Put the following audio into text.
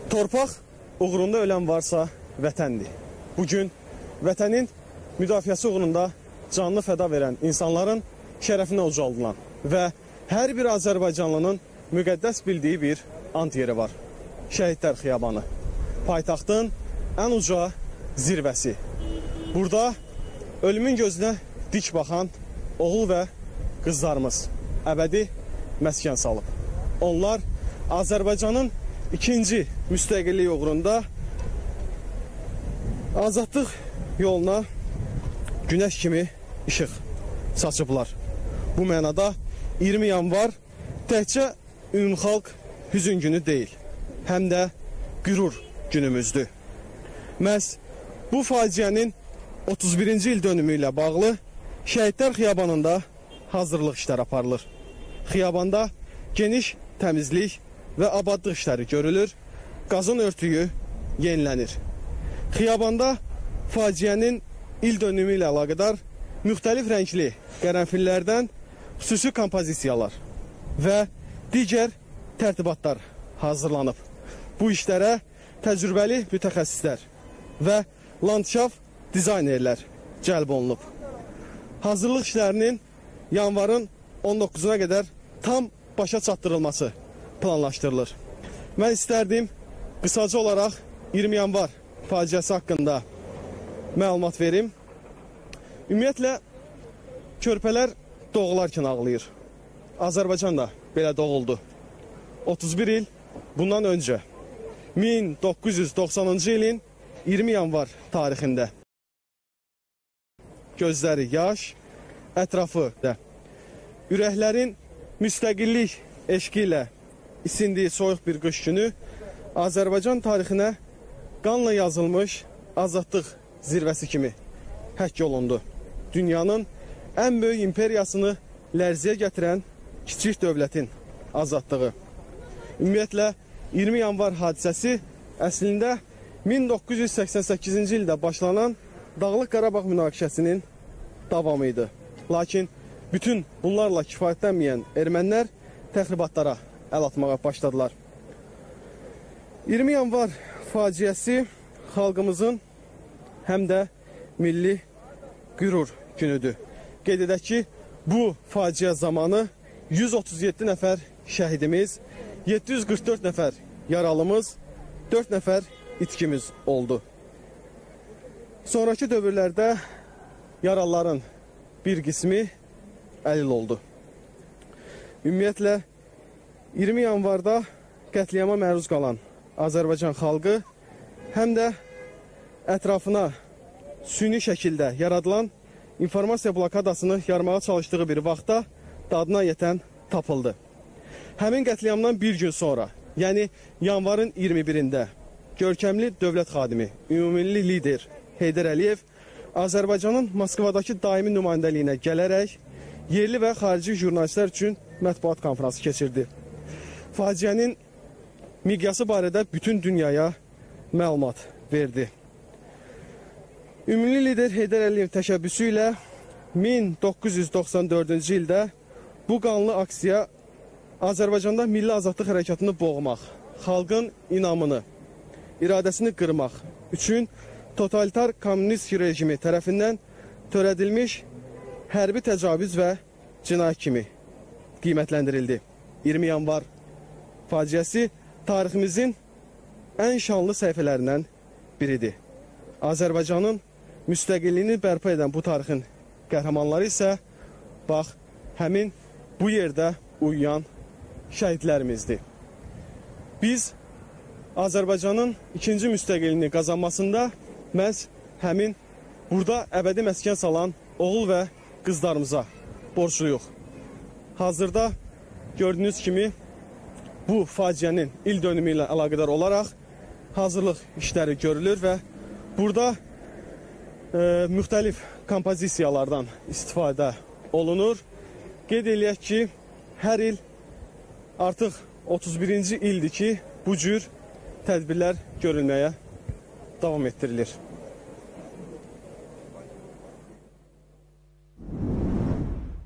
Torpaq uğrunda ölən varsa vətəndir. Bugün vətənin müdafiəsi uğrunda canlı fəda verən insanların şərəfinə ucaldılan və hər bir Azərbaycanlının müqəddəs bildiyi bir ant yeri var. Şəhidlər Xiyabanı. Paytaxtın ən uca zirvəsi. Burada ölümün gözünə dik baxan oğul və qızlarımız əbədi məskən salıb. Onlar Azərbaycanın ikinci müstəqillik uğrunda azadlıq yoluna günəş kimi işıq saçıblar. Bu mənada 20 yanvar təkcə ümumxalq hüzün günü deyil, həm də qürur günümüzdür. Məhz bu faciənin 31-ci il dönümü ilə bağlı Şəhidlər Xiyabanında hazırlıq işləri aparılır. Xiyabanda geniş təmizlik və abadlıq işləri görülür, qazın örtüyü yenilənir. Xiyabanda faciənin il dönümü ilə əlaqədar müxtəlif rəngli qərənfillərdən xüsusi kompozisiyalar və digər tərtibatlar hazırlanıb. Bu işlərə təcrübəli mütəxəssislər və landşaft dizaynerlər cəlb olunub. Hazırlıq işlərinin yanvarın 19-una qədər tam başa çatdırılması planlaşdırılır. Mən istərdim qısaca olaraq 20 yanvar faciəsi haqqında məlumat verim. Ümumiyyətlə, körpələr doğularkən ağlayır. Azərbaycan da belə doğuldu. 31 il bundan öncə, 1990-cı ilin 20 yanvar tarixində. Gözləri yaş, ətrafı da. Ürəklərin müstəqillik eşqi ilə isindiyi soyuq bir qış günü Azərbaycan tarixinə qanla yazılmış azadlıq zirvəsi kimi həkk olundu. Dünyanın ən böyük imperiyasını lərziyə gətirən kiçik dövlətin azadlığı. Ümumiyyətlə, 20 yanvar hadisəsi əslində 1988-ci ildə başlanan Dağlıq Qarabağ münaqişəsinin davamı idi. Lakin bütün bunlarla kifayətlənməyən ermənilər təxribatlara əl atmağa başladılar. 20 yanvar faciəsi xalqımızın həm də milli qürur günüdür. Qeyd edək ki, bu faciə zamanı 137 nəfər şəhidimiz, 744 nəfər yaralımız, 4 nəfər itkimiz oldu. Sonraki dövrlərdə yaralıların bir qismi əlil oldu. Ümumiyyətlə, 20 yanvarda qətliama məruz qalan Azərbaycan xalqı həm də ətrafına süni şəkildə yaradılan informasiya blokadasını yarmağa çalışdığı bir vaxtda dadına yetən tapıldı. Həmin qətliamdan bir gün sonra, yəni yanvarın 21-də görkəmli dövlət xadimi, ümumilli lider Heydər Əliyev Azərbaycanın Moskvadakı daimi nümayəndəliyinə gələrək yerli və xarici jurnalistlər üçün mətbuat konfransı keçirdi. Faciənin miqyası barədə bütün dünyaya məlumat verdi. Ümumilli lider Heydər Əliyev təşəbbüsü ilə 1994-cü ildə bu qanlı aksiya Azərbaycanda milli azadlıq hərəkatını boğmaq, xalqın inamını, iradəsini qırmaq üçün totalitar kommunist rejimi tərəfindən törədilmiş hərbi təcavüz və cinayət kimi qiymətləndirildi. 20 yanvar faciəsi tariximizin ən şanlı səhifələrindən biridir. Azərbaycanın müstəqilliyini bərpa edən bu tarixin qəhrəmanları isə bax, həmin bu yerdə uyuyan şəhidlərimizdir. Biz Azərbaycanın ikinci müstəqilliyini qazanmasında məhz həmin burada əbədi məskən salan oğul və qızlarımıza borcluyuq. Hazırda gördüyünüz kimi bu faciənin il dönümü ilə əlaqədar olaraq hazırlıq işləri görülür və burada müxtəlif kompozisiyalardan istifadə olunur. Qeyd eləyək ki, hər il artıq 31-ci ildir ki, bu cür tədbirlər görülməyə davam etdirilir.